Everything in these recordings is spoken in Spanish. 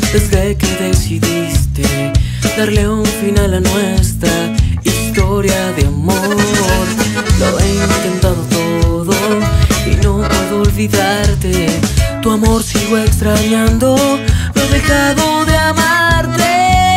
desde que decidiste darle un final a nuestra historia de amor. Lo he intentado todo y no puedo olvidarte. Tu amor sigo extrañando, no he dejado de amarte.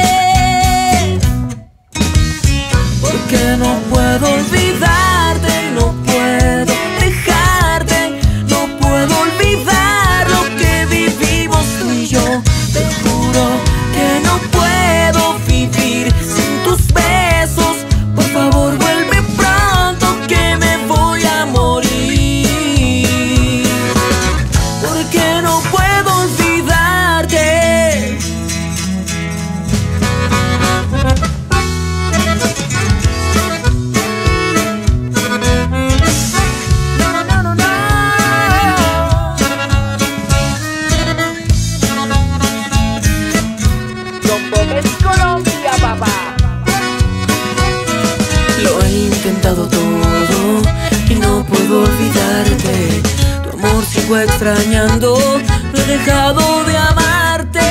Porque no puedo olvidarte, no puedo dejarte, no puedo olvidar lo que vivimos tú y yo. Te juro que no puedo vivir sin tus besos. Por favor vuelve pronto que me voy a morir. Porque no puedo olvidarte. Colombia, papá. Lo he intentado todo y no puedo olvidarte. Tu amor sigo extrañando, no he dejado de amarte.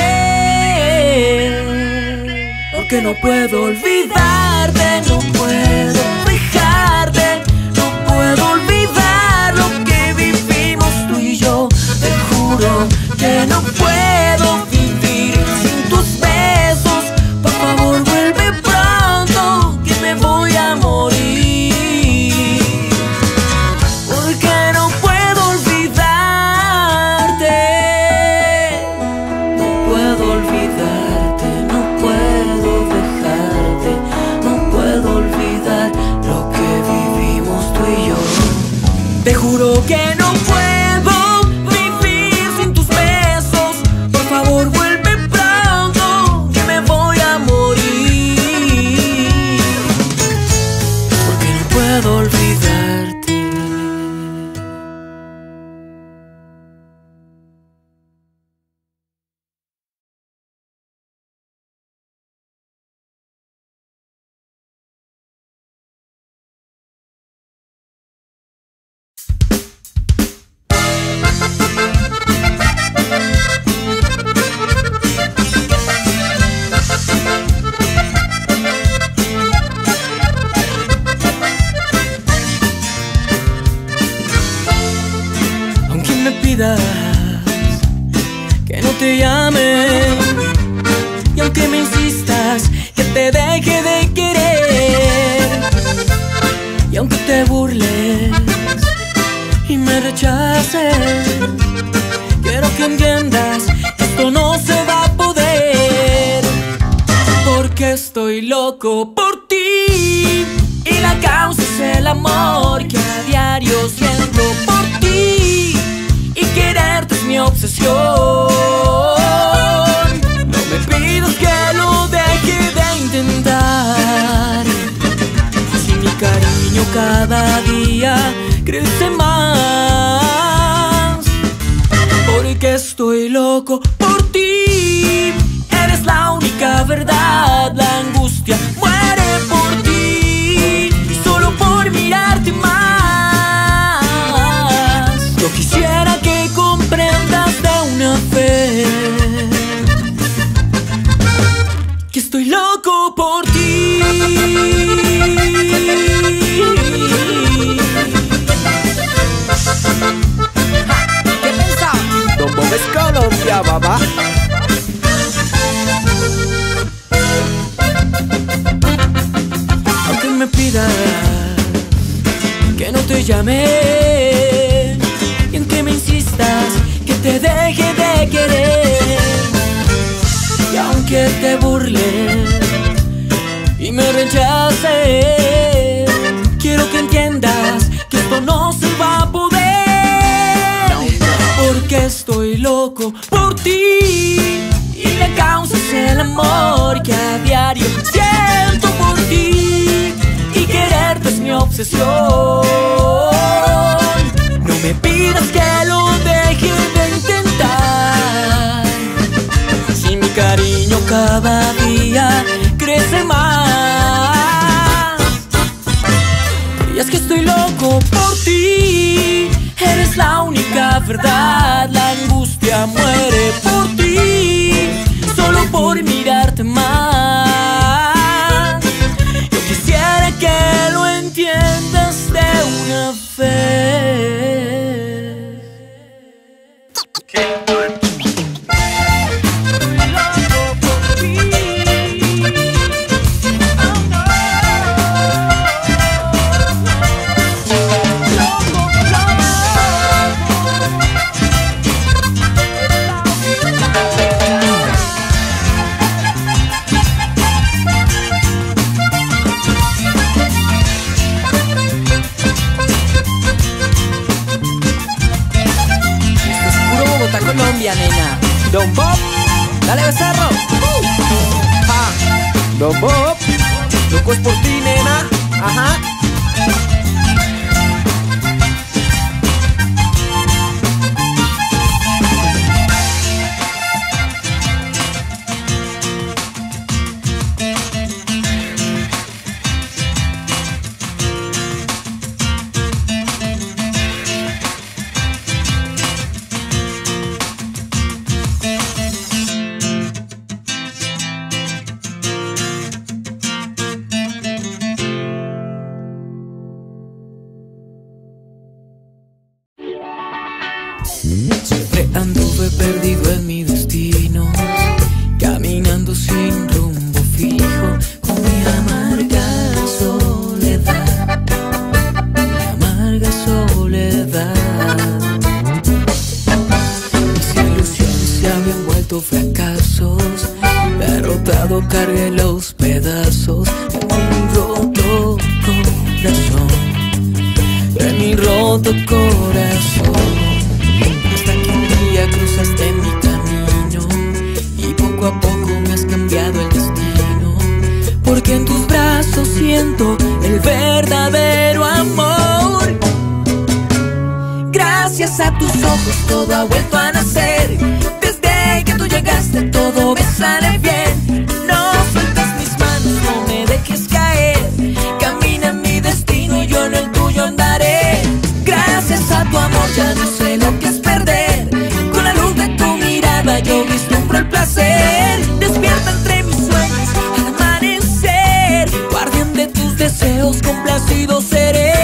Porque no puedo olvidarte, no puedo dejarte, no puedo olvidar lo que vivimos tú y yo. Te juro que no puedo vivir sin tus besos. Por favor vuelve pronto que me voy a morir. Porque no puedo olvidarte. No puedo olvidarte, no puedo dejarte, no puedo olvidar lo que vivimos tú y yo. Te juro que no puedo vivir sin tus besos. Por favor vuelve pronto que me voy a morir. Porque no puedo olvidarte. Aunque me pidas que no te llame, y aunque me insistas que te deje de querer, y aunque te burles y me rechaces, quiero que entiendas que esto no se va a poder. Porque estoy loco por ti y la causa es el amor que a diario siento por ti, y quererte es mi obsesión. No me pidas que lo deje de intentar, si mi cariño cada día crece más. Porque estoy loco por ti, eres la única verdad. La angustia muere por ti y solo por mirarte más. Yo quisiera que comprendas de una vez que estoy loco por ti. ¿Qué pensás? Don Bob es Colombia, papá. Aunque me pidas que no te llame, y aunque me insistas que te deje de querer, y aunque te burles y me rechaces, quiero que entiendas que esto no se va a poder. Porque estoy loco por ti y la causa es el amor que a diario siento por ti, y quererte es mi obsesión. No me pidas que lo deje de intentar, si mi cariño cada día crece más. Y es que estoy loco por ti, eres la única verdad. La angustia muere por ti, una vez. Colombia, nena. Don Bob, dale becerro. Don Bob, loco es por ti, nena. Ajá. Siempre anduve perdido en mi destino, caminando sin rumbo fijo, con mi amarga soledad, mi amarga soledad. Mis ilusiones se habían vuelto fracasos, derrotado cargué los pedazos de mi roto corazón, de mi roto corazón. Cruzaste mi camino y poco a poco me has cambiado el destino, porque en tus brazos siento el verdadero amor. Gracias a tus ojos todo ha vuelto a nacer, desde que tú llegaste todo me sale bien. No sueltes mis manos, no me dejes caer, camina en mi destino y yo en el tuyo andaré. Gracias a tu amor ya no sé lo que es perder, yo vislumbro el placer. Despierta entre mis sueños al amanecer, guardián de tus deseos, complacido seré.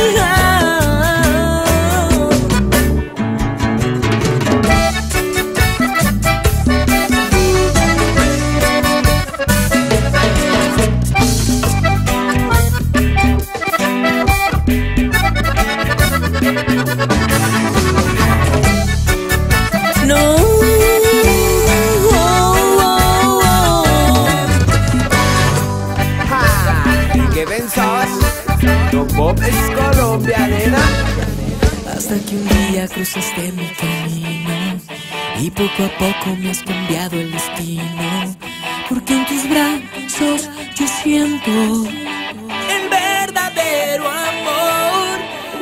Don Bob es Colombia, nena. Hasta que un día cruzaste mi camino y poco a poco me has cambiado el destino, porque en tus brazos yo siento el verdadero amor.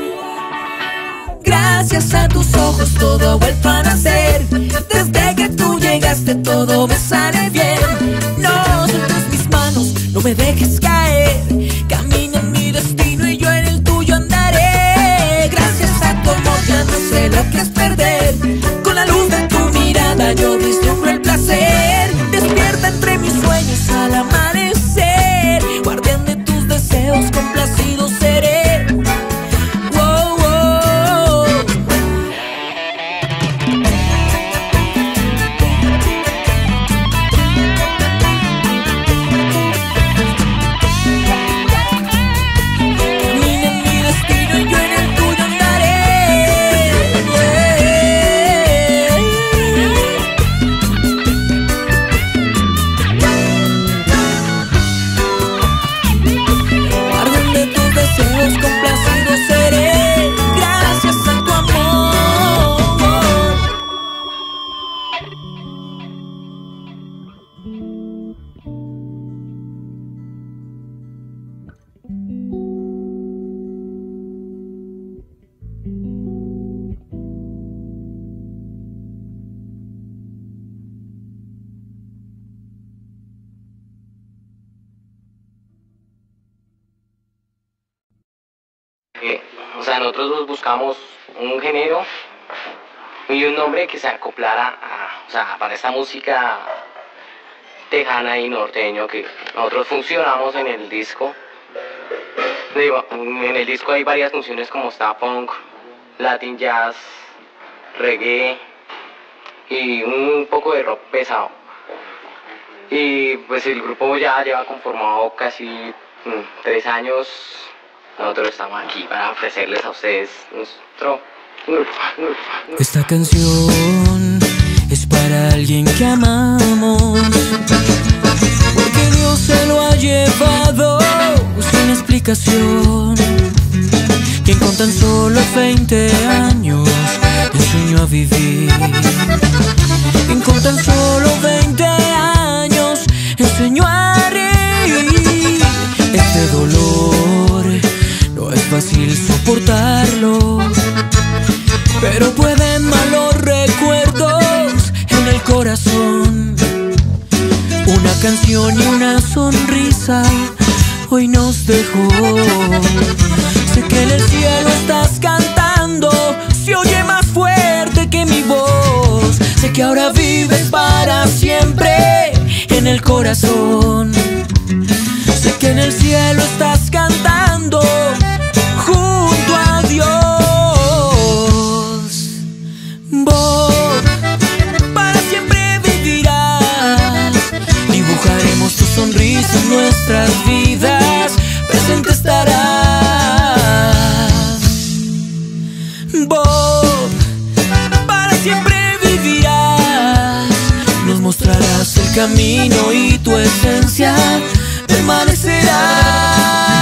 Gracias a tus ojos todo ha vuelto a nacer, desde que tú llegaste todo me sale bien. No sueltes mis manos, no me dejes caer, camina en mi destino y yo en el tuyo andaré. Gracias a tu amor ya no sé lo que es perder, con la luz de tu mirada yo vislumbro el placer. Despierta entre mis sueños al amanecer, guardián de tus deseos, complacido seré. Wow, wow. Complacido seré, gracias a tu amor. O sea, nosotros buscamos un género y un nombre que se acoplara a, o sea, para esta música tejana y norteño que nosotros funcionamos en el disco. Digo, en el disco hay varias funciones como ska punk, latin jazz, reggae y un poco de rock pesado. Y pues el grupo ya lleva conformado casi 3 años. Nosotros estamos aquí para ofrecerles a ustedes nuestro grupo. Esta canción es para alguien que amamos, porque Dios se lo ha llevado sin explicación. Quien con tan solo 20 años enseñó a vivir. Quien con tan solo 20 años enseñó a reír. Este dolor no es fácil soportarlo, pero pueden malos recuerdos en el corazón. Una canción y una sonrisa hoy nos dejó. Sé que en el cielo estás cantando, se oye más fuerte que mi voz. Sé que ahora vives para siempre en el corazón. Sé que en el cielo estás cantando junto a Dios. Vos para siempre vivirás. Dibujaremos tu sonrisa en nuestras vidas. Presente estarás. Vos para siempre vivirás. Nos mostrarás el camino y tu esencia permanecerá.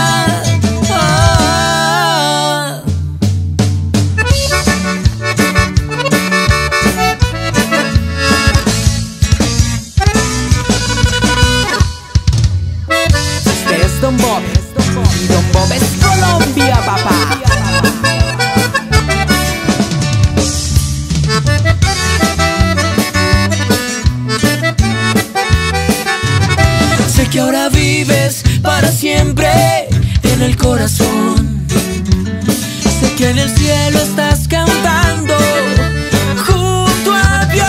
Este es Don Bob, y Don Bob es Colombia, papá. Sé que ahora vives para siempre en el corazón. Sé que en el cielo estás cantando junto a Dios.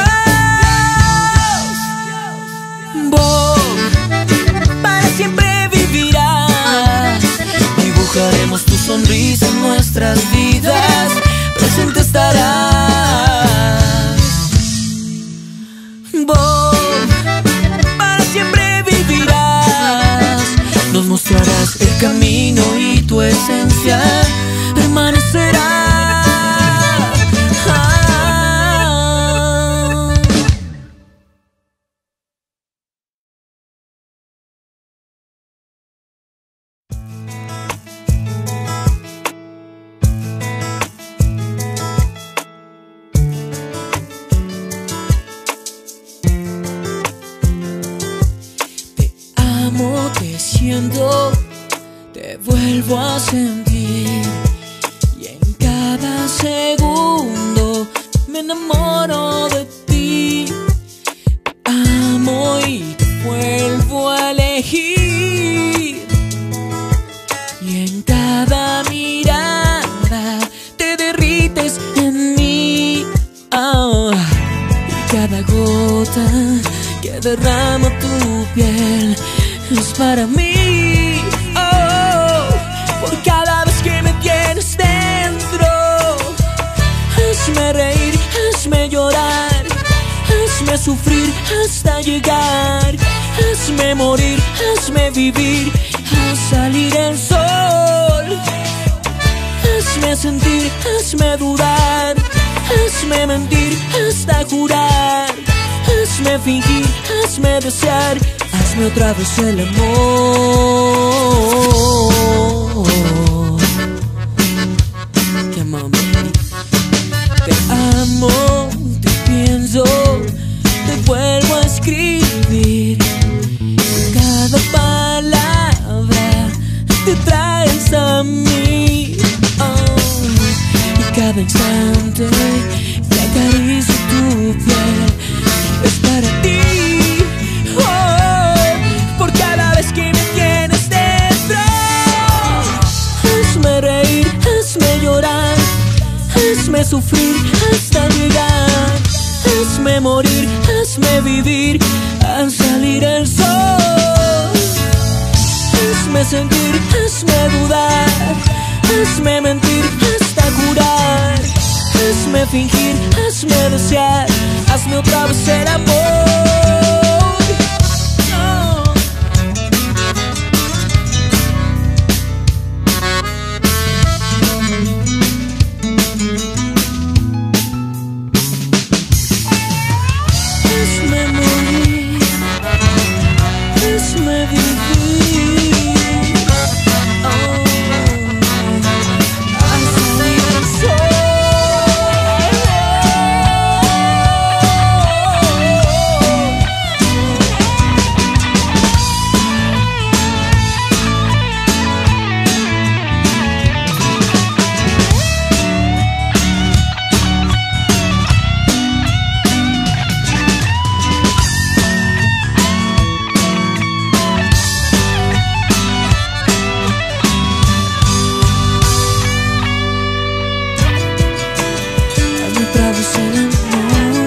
Vos para siempre vivirás. Dibujaremos tu sonrisa en nuestras vidas. Presente estarás. Vos para siempre vivirás. Nos mostrarás el camino y tu esencia permanecerá. Te siento, te vuelvo a sentir, y en cada segundo me enamoro de ti. Te amo y te vuelvo a elegir, y en cada mirada te derrites en mí. Oh, y cada gota que derrama tu piel es para mí. Oh, por cada vez que me tienes dentro. Hazme reír, hazme llorar, hazme sufrir hasta llegar. Hazme morir, hazme vivir, haz salir el sol. Hazme sentir, hazme dudar, hazme mentir hasta jurar. Hazme fingir, hazme desear, hazme otra vez el amor. Te amo, te amo, te pienso, te vuelvo a escribir. Cada palabra te traes a mí. Oh, y cada instante que acaricio tu piel es para ti. Oh, por cada vez que me tienes dentro. Hazme reír, hazme llorar, hazme sufrir hasta llegar. Hazme morir, hazme vivir, haz salir el sol. Hazme sentir, hazme hazme dudar, hazme mentir hasta jurar, hazme fingir, hazme desear, hazme otra vez el amor. Hazme morir, hazme vivir, hazme el sol. Otra vez el amor.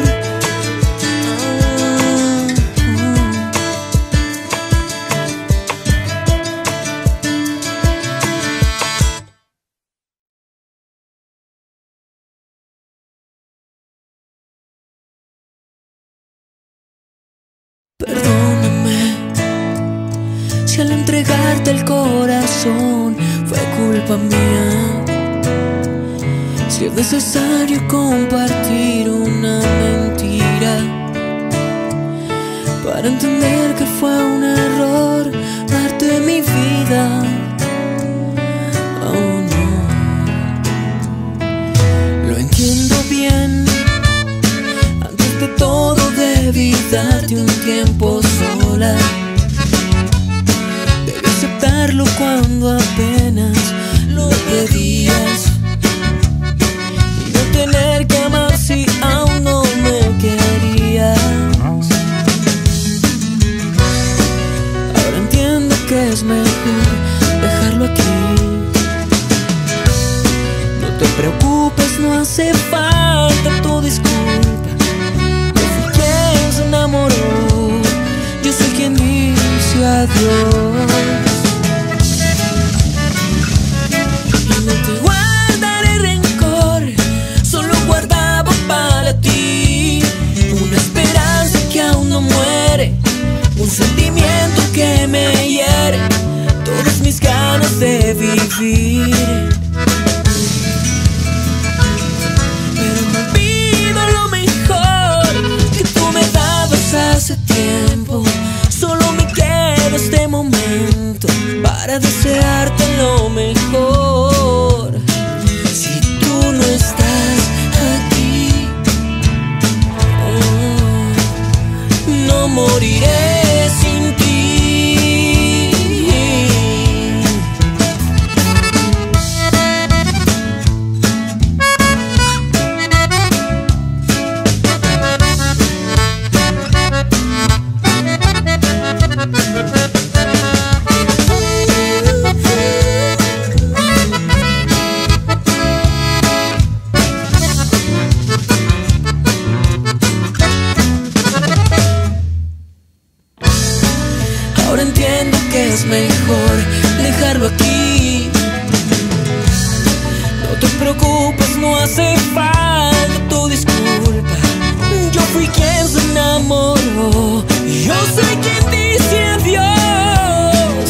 Perdóname si al entregarte el corazón fue culpa mía, si es necesario compartir una mentira para entender que fue un error darte mi vida. Oh no, lo entiendo bien. Antes de todo debí darte un tiempo sola, debí aceptarlo cuando apenas lo pedías, tener que amar si aún no me querías. Ahora entiendo que es mejor dejarlo aquí. No te preocupes, no hace falta tu disculpa. Yo fui quien se enamoró, yo soy quien dice adiós. Y no te guardaré rencor, solo guardaba para ti una esperanza que aún no muere, un sentimiento que me hiere todas mis ganas de vivir. Pero me olvido lo mejor que tú me dabas hace tiempo. Solo me queda este momento para desearte lo mejor. Si tú no estás aquí, no moriré sin ti. Ahora entiendo que es mejor dejarlo aquí. No te preocupes, no hace falta tu disculpa. Yo fui quien se enamoró, yo soy quien dice adiós.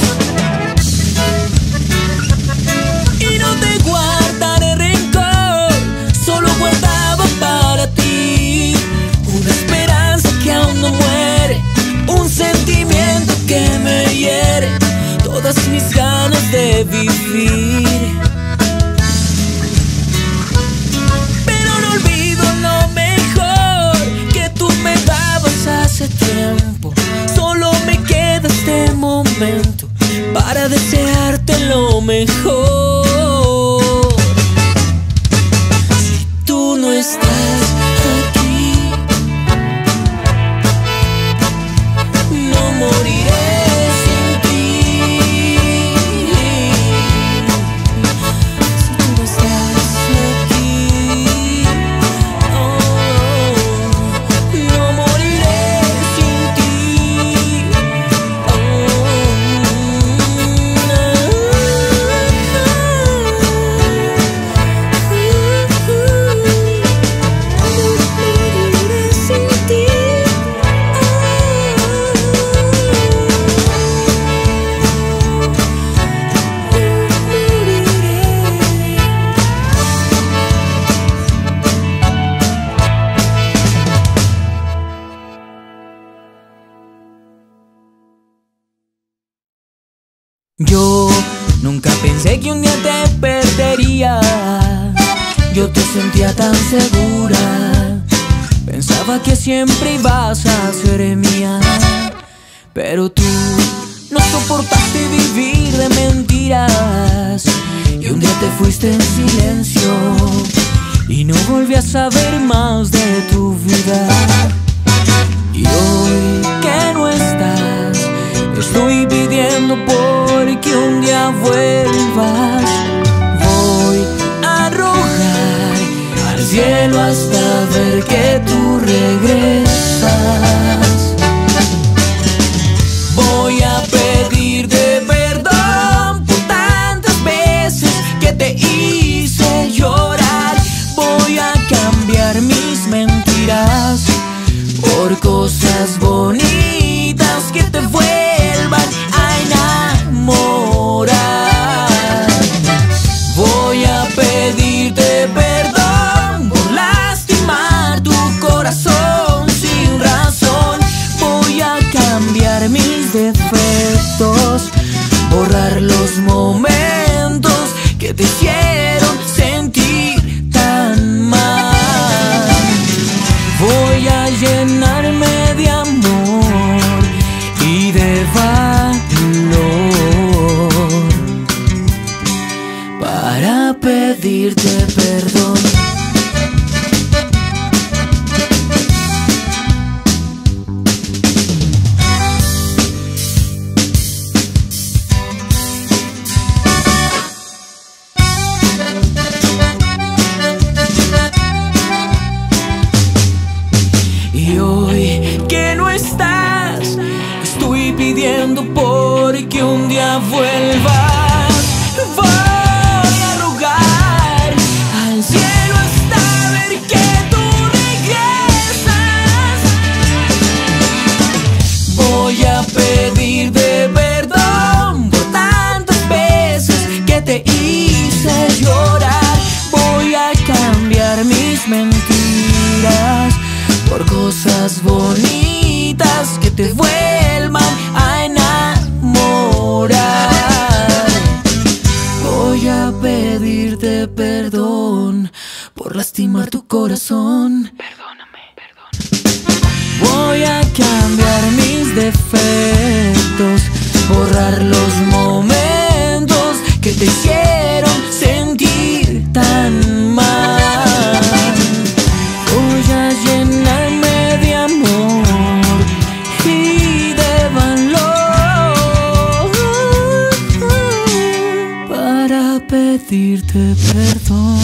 Y no te guardaré rencor, solo guardaba para ti una esperanza que aún no muere, un sentimiento que me hiere todas mis ganas de vivir. Yo nunca pensé que un día te perdería. Yo te sentía tan segura, pensaba que siempre ibas a ser mía. Pero tú no soportaste vivir de mentiras, y un día te fuiste en silencio y no volví a saber más de tu vida. Y hoy que no estás, estoy pidiendo por que un día vuelvas. Voy a rogar al cielo hasta ver que tú regresas. Voy a pedirte perdón por tantas veces que te hice llorar. Voy a cambiar mis mentiras por cosas bonitas que te vuelvan a enamorar. Voy a pedirte perdón por lastimar tu corazón sin razón. Voy a cambiar mis defectos, borrar los momentos que te hicieron sentir tan mal. Voy a llenarme de amor y de valor para pedirte perdón. Y hoy que no estás, estoy pidiendo por que un día vuelvas. Voy a rogar al cielo hasta ver que tú regresas. Voy a pedirte perdón por tantas veces que te hice llorar. Voy a cambiar mis mentiras por cosas bonitas que te vuelvan a enamorar. Voy a pedirte perdón por lastimar tu corazón. Perdóname, perdóname. Voy a cambiar mis defectos, borrar los momentos que te hicieron sentir tan mal. Voy a llenarme de amor y de valor para pedirte perdón.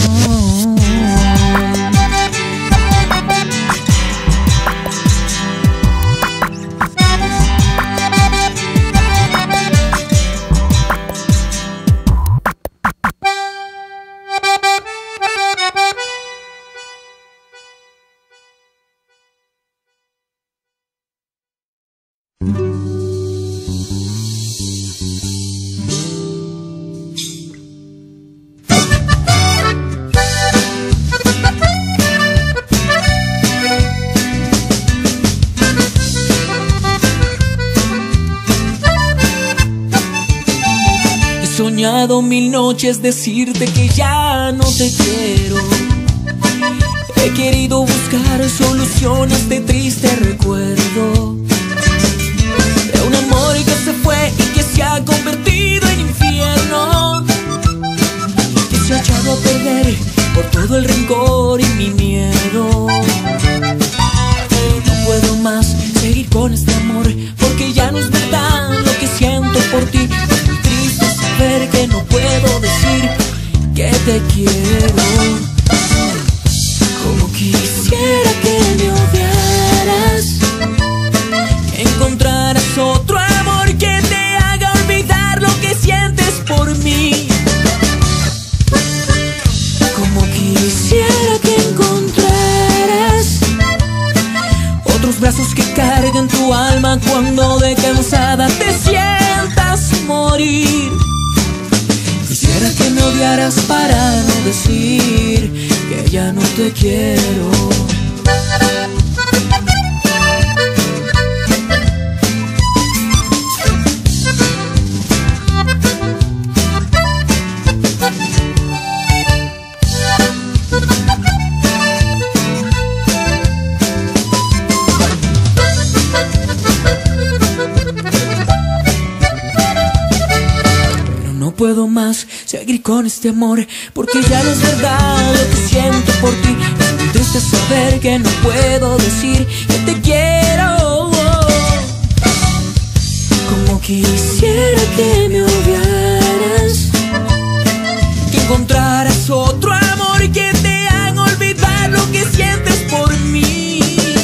He soñado 1000 noches decirte que ya no te quiero. He querido buscar soluciones a este triste recuerdo de un amor que se fue y que se ha convertido en infierno, que se ha echado a perder por todo el rencor y mi miedo. Pero no puedo más seguir con este amor, porque ya no es verdad lo que siento por ti. Es muy triste saber que no puedo decir que te quiero. Como quisiera que me odiaras, que encontraras otro amor que te haga olvidar lo que sientes por mí. Como quisiera que encontraras otros brazos que carguen tu alma cuando de cansada te sientas morir. Quisiera que me odiaras para no decir que ya no te quiero. más seguir con este amor, porque ya no es verdad lo que siento por ti. Es muy triste saber que no puedo decir que te quiero. Como quisiera que me obviaras, que encontraras otro amor que te haga olvidar lo que sientes por mí.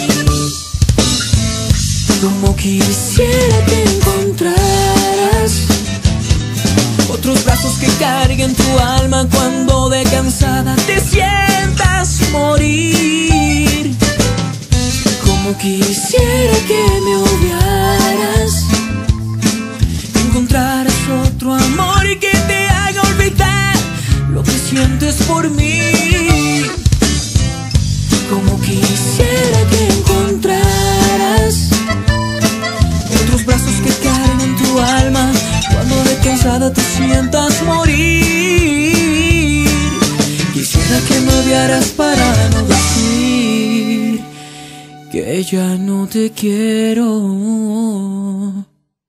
Como quisiera que encontraras otros brazos que carguen tu alma cuando de cansada te sientas morir. Como quisiera que me obviaras, que encontraras otro amor que te haga olvidar lo que sientes por mí. Como quisiera que encontraras otros brazos que carguen tu alma cuando de cansada te sientas morir. Quisiera que me odiaras para no decir que ya no te quiero.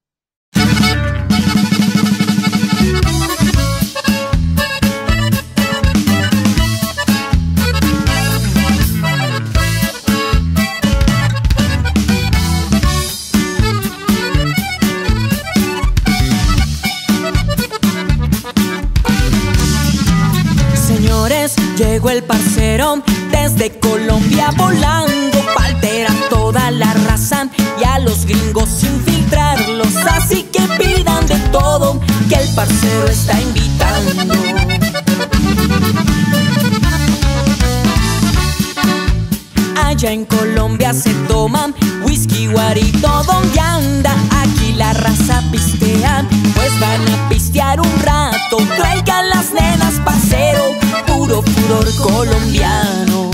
Llegó el parcero desde Colombia volando pa' alterar toda la raza y a los gringos infiltrarlos. Así que pidan de todo que el parcero está invitando. Allá en Colombia se toman whisky, guarito, donde anda. Aquí la raza pistea, pues van a pistear un rato. Traigan las nenas, parcero, puro furor colombiano.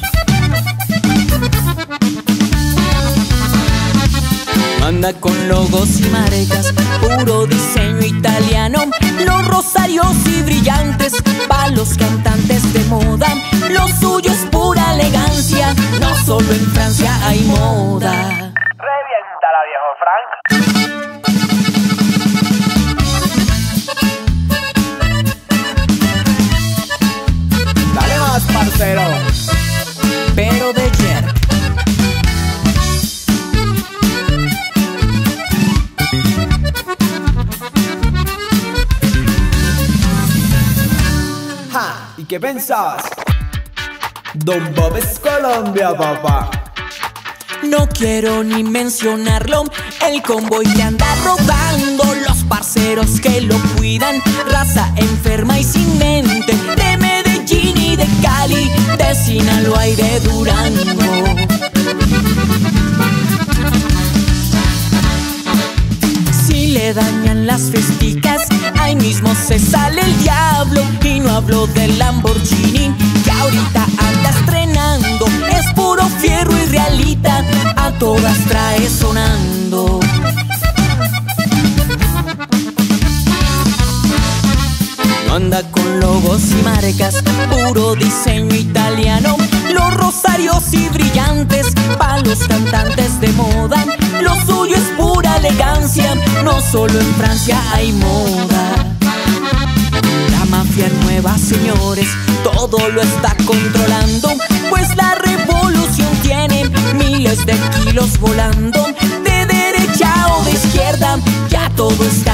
Anda con logos y marcas, puro diseño italiano. Los rosarios y brillantes, pa' los cantantes de moda. Lo suyo es pura elegancia, no solo en Francia hay moda. Reviéntala, viejo Frank. Dale más, parcero. Pero de jerk. Ja, ¿y qué pensabas? Don Bob es Colombia, papá. No quiero ni mencionarlo, el convoy que anda rodando, los parceros que lo cuidan, raza enferma y sin mente, de Medellín y de Cali, de Sinaloa y de Durango. Si le dañan las festicas, ahí mismo se sale el diablo. Y no hablo del Lamborghini que ahorita anda estrenando, es puro fierro y realita, a todas trae sonando. No anda con logos y marcas, puro diseño italiano. Los rosarios y brillantes, pa' los cantantes de moda. Lo suyo es pura elegancia, no solo en Francia hay moda. La mafia nueva, señores, todo lo está controlando, pues la revolución tiene miles de kilos volando. De derecha o de izquierda, ya todo está